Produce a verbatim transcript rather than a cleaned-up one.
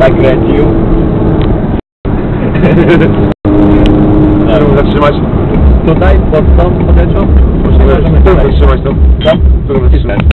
nakręcił. Którą zatrzymać? Tutaj, pod tą podeczą? Możemy zatrzymać to. Tam? Którą zatrzymać?